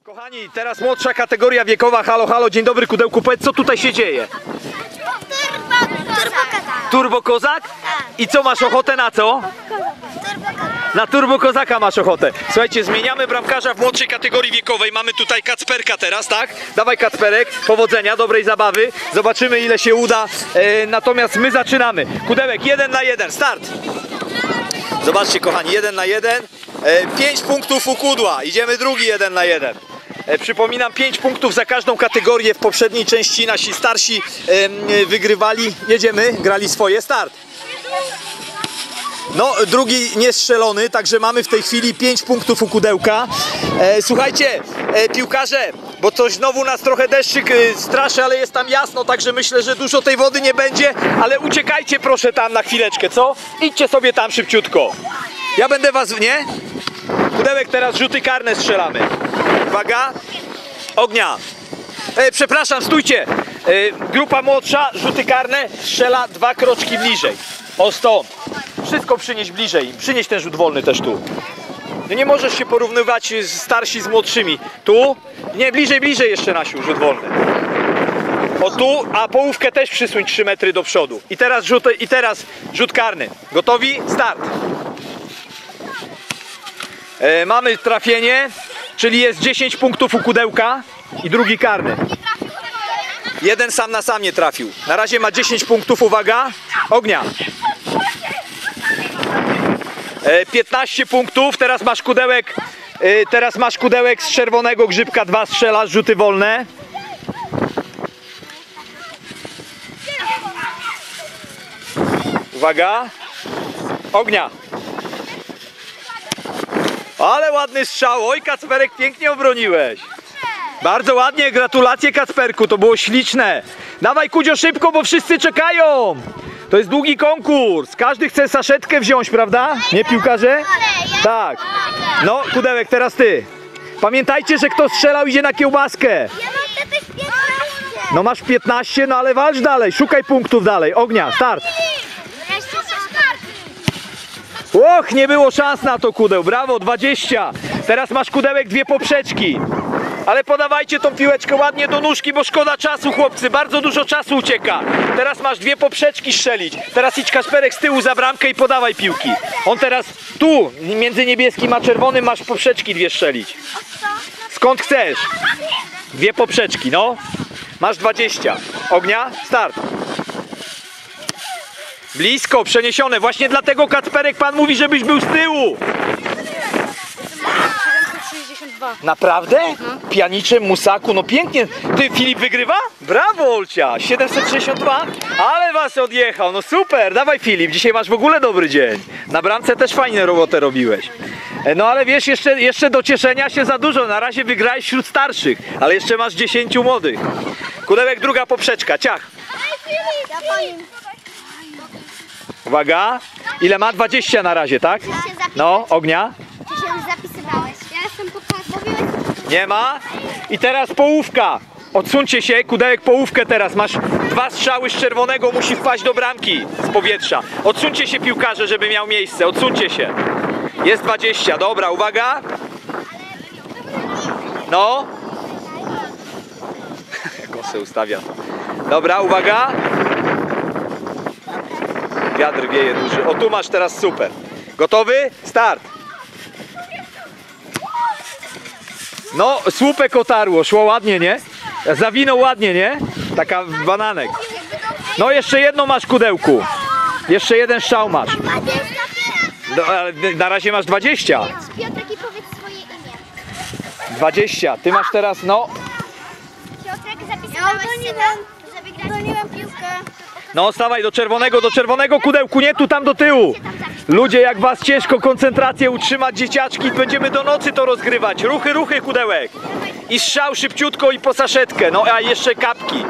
Kochani, teraz młodsza kategoria wiekowa. Halo, halo, dzień dobry, Kudełku, powiedz, co tutaj się dzieje? Turbo Kozak? I co, masz ochotę na co? Na Turbo Kozaka masz ochotę. Słuchajcie, zmieniamy bramkarza w młodszej kategorii wiekowej. Mamy tutaj Kacperka teraz, tak? Dawaj, Kacperek, powodzenia, dobrej zabawy. Zobaczymy, ile się uda. Natomiast my zaczynamy. Kudełek, 1 na 1, start! Zobaczcie, kochani, 1 na 1. 5 punktów u Kudła. Idziemy drugi 1 na 1. Przypominam, 5 punktów za każdą kategorię. W poprzedniej części nasi starsi wygrywali. Jedziemy, grali swoje, start. No, drugi niestrzelony, także mamy w tej chwili 5 punktów u Kudełka. Słuchajcie, piłkarze, bo coś znowu nas trochę deszczyk straszy, ale jest tam jasno, także myślę, że dużo tej wody nie będzie, ale uciekajcie proszę tam na chwileczkę, co? Idźcie sobie tam szybciutko. Ja będę was, nie? Kudełek, teraz rzuty karne strzelamy. Uwaga, ognia. Przepraszam, stójcie. Grupa młodsza, rzuty karne, strzela 2 kroczki bliżej. O, stąd. Wszystko przynieść bliżej. Przynieś ten rzut wolny też tu. No nie możesz się porównywać starsi z młodszymi. Tu? Nie, bliżej, bliżej jeszcze, Nasiu, rzut wolny. O tu, a połówkę też przysuń 3 metry do przodu. I teraz rzut karny. Gotowi? Start. Mamy trafienie, czyli jest 10 punktów u Kudełka i drugi karny. Jeden sam na sam nie trafił. Na razie ma 10 punktów, uwaga. Ognia. 15 punktów, teraz masz Kudełek z czerwonego grzybka, 2 strzelasz, rzuty wolne. Uwaga. Ognia. Ale ładny strzał, oj Kacperek, pięknie obroniłeś. Bardzo ładnie, gratulacje Kacperku, to było śliczne. Dawaj Kudzio szybko, bo wszyscy czekają. To jest długi konkurs, każdy chce saszetkę wziąć, prawda? Nie, piłkarze? Tak. No Kudełek, teraz ty. Pamiętajcie, że kto strzelał, idzie na kiełbaskę. No masz 15, no ale walcz dalej, szukaj punktów dalej. Ognia, start. Och, nie było szans na to, Kudeł, brawo, 20. Teraz masz, Kudełek, 2 poprzeczki. Ale podawajcie tą piłeczkę ładnie do nóżki, bo szkoda czasu, chłopcy, bardzo dużo czasu ucieka. Teraz masz 2 poprzeczki strzelić. Teraz idź, Kacperek, z tyłu za bramkę i podawaj piłki. On teraz tu, między niebieskim a czerwonym, masz poprzeczki 2 strzelić. Skąd chcesz? 2 poprzeczki, no. Masz 20. Ognia, start. Blisko, przeniesione. Właśnie dlatego, Kacperek, pan mówi, żebyś był z tyłu. 762. Naprawdę? Pianiczem, musaku, no pięknie. Ty, Filip wygrywa? Brawo, Olcia. 762. Ale was odjechał, no super. Dawaj, Filip, dzisiaj masz w ogóle dobry dzień. Na bramce też fajnie robotę robiłeś. No ale wiesz, jeszcze do cieszenia się za dużo. Na razie wygrałeś wśród starszych, ale jeszcze masz 10 młodych. Kudełek, druga poprzeczka, ciach. Uwaga. Ile ma? 20 na razie, tak? No, ognia. Ty się już zapisywałeś. Ja jestem mówiłeś. Nie ma. I teraz połówka. Odsuńcie się, Kudełek, połówkę teraz. Masz 2 strzały z czerwonego, musi wpaść do bramki z powietrza. Odsuńcie się, piłkarze, żeby miał miejsce. Odsuńcie się. Jest 20. Dobra, uwaga. No. Kosę ustawia. Dobra, uwaga. Wiatr wieje duży. O, tu masz teraz, super. Gotowy? Start. No, słupek otarło, szło ładnie, nie? Zawinął ładnie, nie? Taka bananek. No, jeszcze jedno masz, Kudełku. Jeszcze jeden strzał masz. No, ale na razie masz 20. Piotrek, i powiedz swoje imię. 20. Ty masz teraz, no. Piotrek, zapisywałeś się tam? Broniłem piłkę. No, stawaj do czerwonego, Kudełku, nie tu, tam do tyłu. Ludzie, jak was ciężko koncentrację utrzymać, dzieciaczki, będziemy do nocy to rozgrywać. Ruchy, ruchy, Kudełek. I strzał szybciutko i po saszetkę. No, a jeszcze kapki.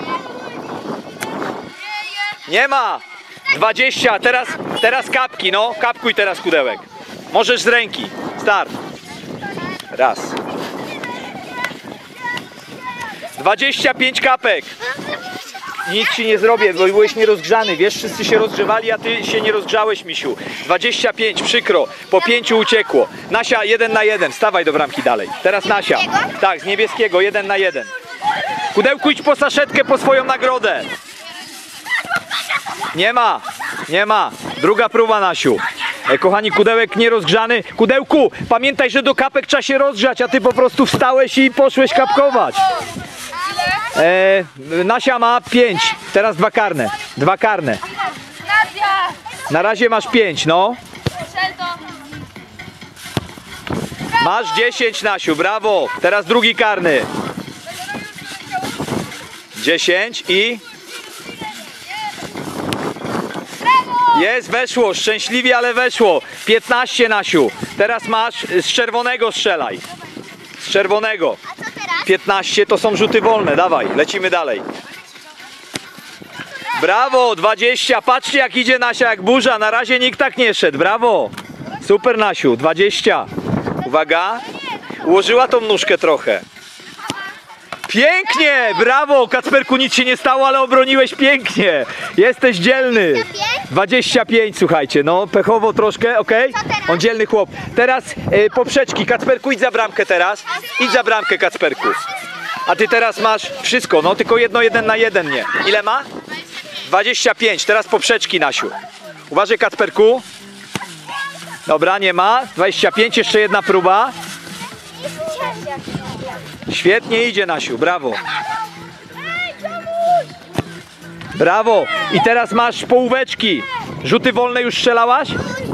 Nie ma. 20, teraz kapki, no. Kapkuj teraz, Kudełek. Możesz z ręki. Start. Raz. 25 kapek. Nic ci nie zrobię, bo byłeś nierozgrzany. Wiesz, wszyscy się rozgrzewali, a ty się nie rozgrzałeś, misiu. 25, przykro. Po 5 uciekło. Nasia 1 na 1. Stawaj do bramki dalej. Teraz Nasia. Tak, z niebieskiego 1 na 1. Kudełku, idź po saszetkę, po swoją nagrodę. Nie ma, nie ma. Druga próba, Nasiu. Kochani, kudełek nierozgrzany. Kudełku, pamiętaj, że do kapek trzeba się rozgrzać, a ty po prostu wstałeś i poszłeś kapkować. Nasia ma 5. Teraz 2 karne. 2 karne. Na razie masz 5, no. Masz 10, Nasiu, brawo. Teraz drugi karny. 10 i... Jest, weszło, szczęśliwie, ale weszło. 15, Nasiu. Teraz masz z czerwonego, strzelaj. Z czerwonego. 15 to są rzuty wolne, dawaj, lecimy dalej. Brawo, 20, patrzcie jak idzie Nasia, jak burza, na razie nikt tak nie szedł, brawo. Super, Nasiu, 20. Uwaga, ułożyła tą nóżkę trochę. Pięknie, brawo, Kacperku, nic się nie stało, ale obroniłeś pięknie. Jesteś dzielny. 25, słuchajcie, no pechowo troszkę, okej? On dzielny chłop. Teraz poprzeczki, Kacperku, idź za bramkę teraz. Idź za bramkę, Kacperku. A ty teraz masz wszystko, no tylko jedno 1 na 1, nie. Ile ma? 25, teraz poprzeczki, Nasiu. Uważaj, Kacperku. Dobra, nie ma. 25, jeszcze jedna próba. Świetnie idzie, Nasiu, brawo. Brawo. I teraz masz połóweczki. Rzuty wolne już strzelałaś?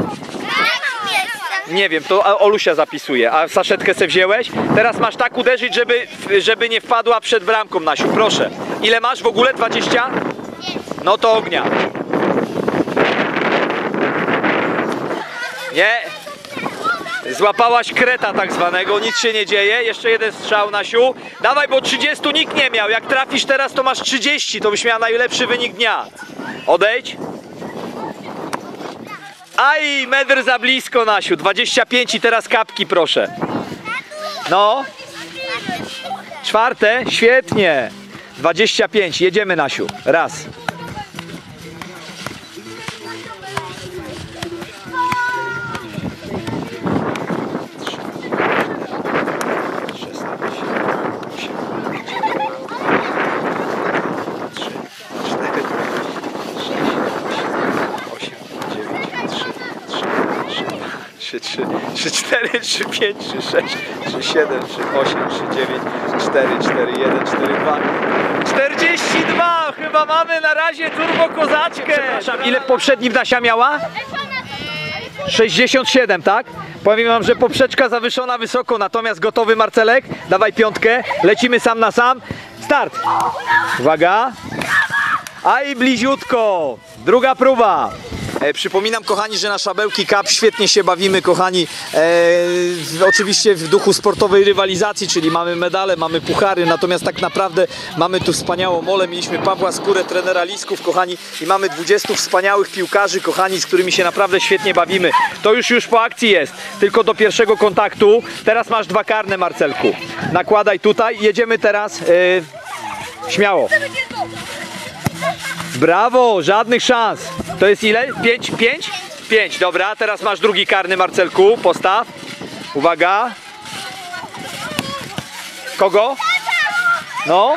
Nie wiem, to Olusia zapisuje. A saszetkę se wzięłeś? Teraz masz tak uderzyć, żeby nie wpadła przed bramką, Nasiu, proszę. Ile masz w ogóle? 20? No to ognia. Nie. Złapałaś kreta tak zwanego, nic się nie dzieje. Jeszcze jeden strzał, Nasiu. Dawaj, bo 30 nikt nie miał. Jak trafisz teraz, to masz 30. To byś miał najlepszy wynik dnia. Odejdź. Aj, metr za blisko, Nasiu. 25 i teraz kapki, proszę. No. Czwarte, świetnie. 25, jedziemy, Nasiu. Raz. Trzy, 4, 3, 5, 3, 6, 3, 7, 3, 8, 3, 9, 4, 4, 1, 4, 2. 42! Chyba mamy na razie turbo kozaczkę. Przepraszam, ile poprzedni Nasia miała? 67, tak? Powiem wam, że poprzeczka zawyżona wysoko, natomiast gotowy, Marcelek? Dawaj piątkę, lecimy sam na sam. Start! Uwaga! Aj, bliziutko! Druga próba! Przypominam, kochani, że na Szabełki Cup świetnie się bawimy, kochani, oczywiście w duchu sportowej rywalizacji, czyli mamy medale, mamy puchary, natomiast tak naprawdę mamy tu wspaniałą molę, mieliśmy Pawła Skórę, trenera Lisków, kochani, i mamy 20 wspaniałych piłkarzy, kochani, z którymi się naprawdę świetnie bawimy. To już po akcji jest, tylko do pierwszego kontaktu. Teraz masz 2 karne, Marcelku. Nakładaj tutaj, jedziemy teraz, śmiało. Brawo, żadnych szans. To jest ile? 5? 5? 5, dobra. Teraz masz drugi karny, Marcelku. Postaw. Uwaga. Kogo? No.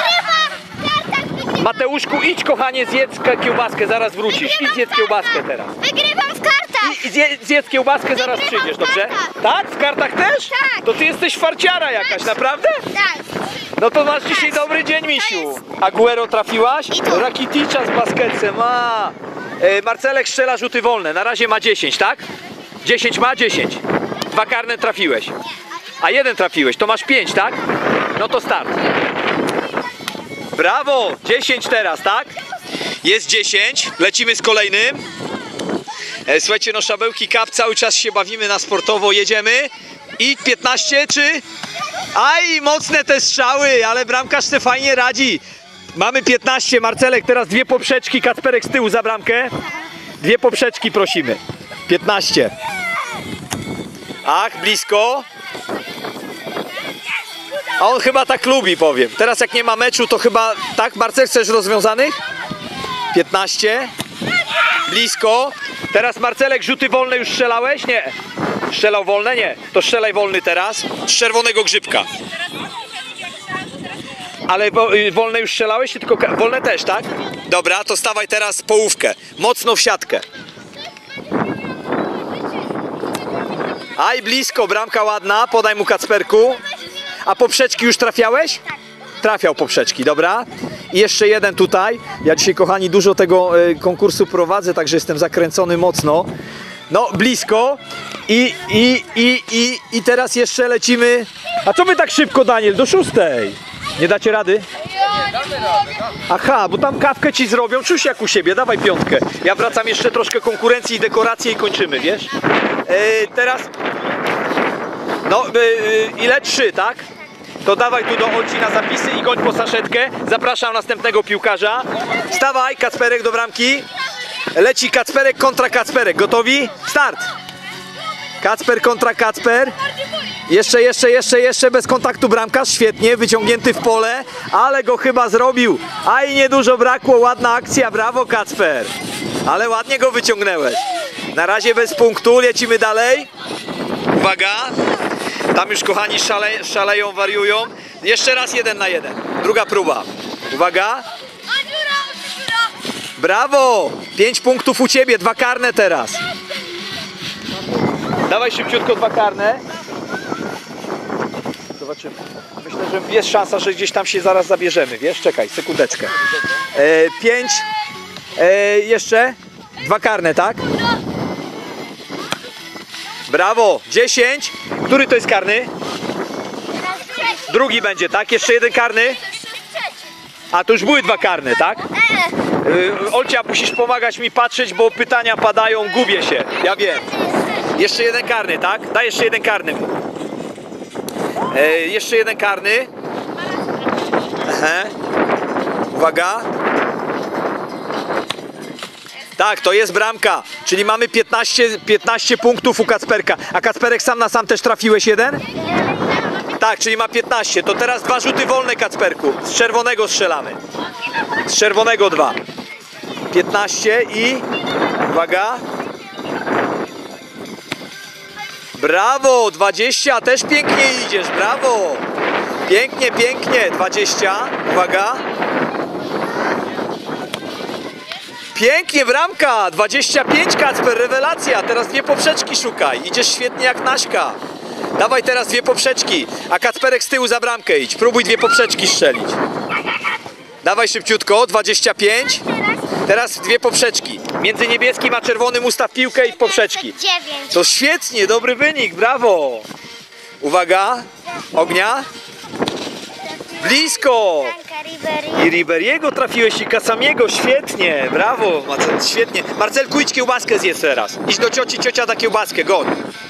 Mateuszku, idź, kochanie, zjedz kiełbaskę, zaraz wrócisz. Idź, zjedz kiełbaskę teraz. Wygrywam w kartach! Zjedz kiełbaskę, zaraz przyjdziesz, dobrze? Tak? W kartach też? Tak. To ty jesteś farciara jakaś, naprawdę? Tak. No to masz dzisiaj dobry dzień, misiu. Aguero trafiłaś? Rakiticza z basketcem. Marcelek strzela rzuty wolne. Na razie ma 10, tak? 10 ma? 10. 2 karne trafiłeś. A 1 trafiłeś. To masz 5, tak? No to start. Brawo! 10 teraz, tak? Jest 10. Lecimy z kolejnym. Słuchajcie, no Szabełki Cup, cały czas się bawimy na sportowo. Jedziemy. I 15 czy... Aj, mocne te strzały, ale bramkarz se fajnie radzi. Mamy 15, Marcelek, teraz 2 poprzeczki, Kacperek z tyłu za bramkę. 2 poprzeczki prosimy. 15. Ach, blisko. A on chyba tak lubi, powiem. Teraz jak nie ma meczu, to chyba... Tak, Marcel, chcesz rozwiązanych? 15. Blisko. Teraz Marcelek, rzuty wolne już strzelałeś? Nie. Strzelał wolne? Nie. To strzelaj wolny teraz. Z czerwonego grzybka. Ale wolne już strzelałeś? Tylko wolne też, tak? Dobra, to stawaj teraz połówkę. Mocno w siatkę. Aj, blisko, bramka ładna. Podaj mu, Kacperku. A poprzeczki już trafiałeś? Trafiał poprzeczki, dobra. I jeszcze jeden tutaj. Ja dzisiaj, kochani, dużo tego konkursu prowadzę, także jestem zakręcony mocno. No, blisko. I teraz jeszcze lecimy. A co wy tak szybko, Daniel? Do 6. Nie dacie rady? Aha, bo tam kawkę ci zrobią. Czuć jak u siebie, dawaj 5. Ja wracam jeszcze troszkę konkurencji i dekoracje i kończymy, wiesz? Teraz... No, ile? 3, tak? To dawaj tu do Olci na zapisy i goń po saszetkę. Zapraszam następnego piłkarza. Stawaj, Kacperek do bramki. Leci Kacperek kontra Kacperek. Gotowi? Start! Kacper kontra Kacper. Jeszcze bez kontaktu bramkarz. Świetnie, wyciągnięty w pole. Ale go chyba zrobił. A i niedużo brakło. Ładna akcja. Brawo, Kacper. Ale ładnie go wyciągnęłeś. Na razie bez punktu. Lecimy dalej. Uwaga. Tam już, kochani, szaleją, wariują. Jeszcze raz 1 na 1. Druga próba. Uwaga. Brawo! 5 punktów u ciebie, 2 karne teraz. Dawaj szybciutko 2 karne. Zobaczymy. Myślę, że jest szansa, że gdzieś tam się zaraz zabierzemy. Wiesz, czekaj, sekundeczkę. 5. Jeszcze 2 karne, tak? Brawo! 10. Który to jest karny? Drugi będzie, tak? Jeszcze 1 karny? A to już były 2 karne, tak? Olcia, musisz pomagać mi patrzeć, bo pytania padają, gubię się. Ja wiem. Jeszcze 1 karny, tak? Daj jeszcze 1 karny mu. Jeszcze 1 karny. Aha. Uwaga. Tak, to jest bramka. Czyli mamy 15 punktów u Kacperka. A Kacperek sam na sam też trafiłeś 1? Tak, czyli ma 15. To teraz 2 rzuty wolne, Kacperku. Z czerwonego strzelamy. Z czerwonego 2. 15 i... Uwaga. Brawo, 20. Też pięknie idziesz, brawo. Pięknie, pięknie. 20. Uwaga. Pięknie, bramka. 25, Kacper, rewelacja. Teraz 2 poprzeczki szukaj. Idziesz świetnie jak Naśka. Dawaj teraz 2 poprzeczki, a Kacperek z tyłu za bramkę idź. Próbuj 2 poprzeczki strzelić. Dawaj szybciutko, 25. Teraz 2 poprzeczki. Między niebieskim a czerwonym ustaw piłkę i poprzeczki. 9. To świetnie, dobry wynik, brawo. Uwaga, ognia. Blisko. I Riberiego trafiłeś i Kasamiego, świetnie, brawo, Marcel, świetnie. Marcelku, idź kiełbaskę zjedz teraz. Idź do cioci, ciocia da kiełbaskę, goń.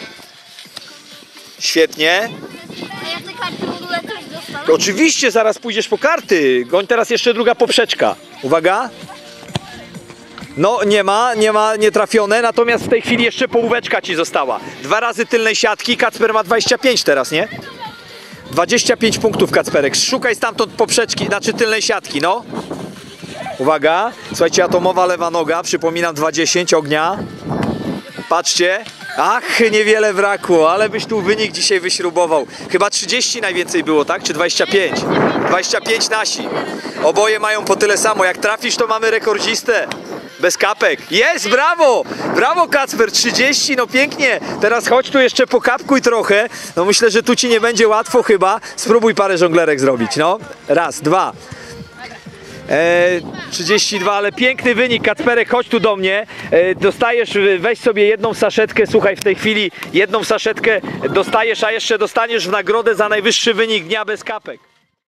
Świetnie. A ja te karty w ogóle coś dostanę? Oczywiście, zaraz pójdziesz po karty. Goń teraz jeszcze druga poprzeczka. Uwaga. No, nie trafione, natomiast w tej chwili jeszcze połóweczka ci została. 2 razy tylnej siatki, Kacper ma 25 teraz, nie? 25 punktów, Kacperek. Szukaj stamtąd poprzeczki, znaczy tylnej siatki, no. Uwaga. Słuchajcie, atomowa lewa noga, przypominam 2-10 ognia. Patrzcie. Ach, niewiele brakło, ale byś tu wynik dzisiaj wyśrubował. Chyba 30 najwięcej było, tak? Czy 25? 25 nasi. Oboje mają po tyle samo. Jak trafisz, to mamy rekordzistę. Bez kapek. Jest, brawo! Brawo, Kacper, 30, no pięknie. Teraz chodź tu jeszcze pokapkuj trochę. No myślę, że tu ci nie będzie łatwo chyba. Spróbuj parę żonglerek zrobić, no. Raz, 2. 32, ale piękny wynik, Kacperek, chodź tu do mnie. Dostajesz, weź sobie 1 saszetkę, słuchaj, w tej chwili 1 saszetkę dostajesz, a jeszcze dostaniesz w nagrodę za najwyższy wynik dnia bez kapek.